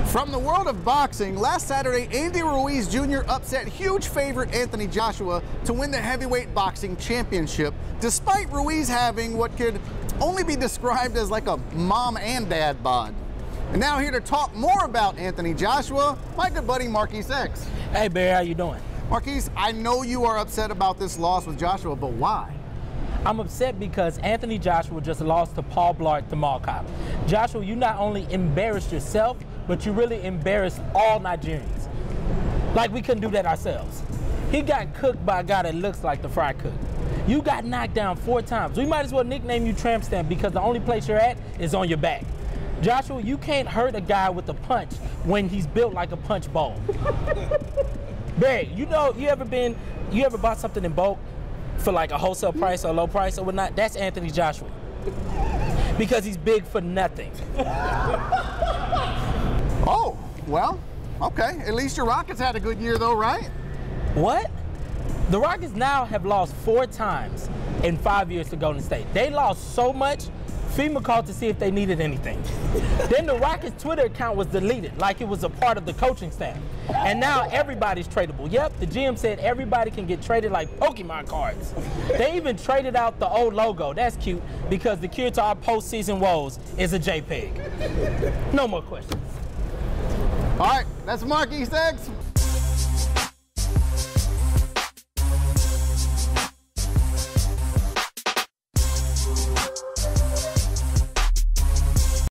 From the world of boxing, last Saturday, Andy Ruiz Jr. upset huge favorite Anthony Joshua to win the heavyweight boxing championship, despite Ruiz having what could only be described as like a mom and dad bod. And now here to talk more about Anthony Joshua, my good buddy Marquis X. Hey Barry, how you doing? Marquis, I know you are upset about this loss with Joshua, but why? I'm upset because Anthony Joshua just lost to Paul Blart the Mall Cop. Joshua, you not only embarrassed yourself, but you really embarrassed all Nigerians. Like we couldn't do that ourselves. He got cooked by a guy that looks like the fry cook. You got knocked down 4 times. We might as well nickname you Tramp Stamp because the only place you're at is on your back. Joshua, you can't hurt a guy with a punch when he's built like a punch bowl. Barry, you know, you ever bought something in bulk for like a wholesale price or low price or whatnot? That's Anthony Joshua. Because he's big for nothing. Oh, well, okay. At least your Rockets had a good year though, right? What? The Rockets now have lost 4 times in 5 years to Golden State. They lost so much, FEMA called to see if they needed anything. Then the Rockets' Twitter account was deleted, like it was a part of the coaching staff. And now everybody's tradable. Yep, the GM said everybody can get traded like Pokemon cards. They even traded out the old logo. That's cute, because the cure to our postseason woes is a JPEG. No more questions. All right, that's Marquis X.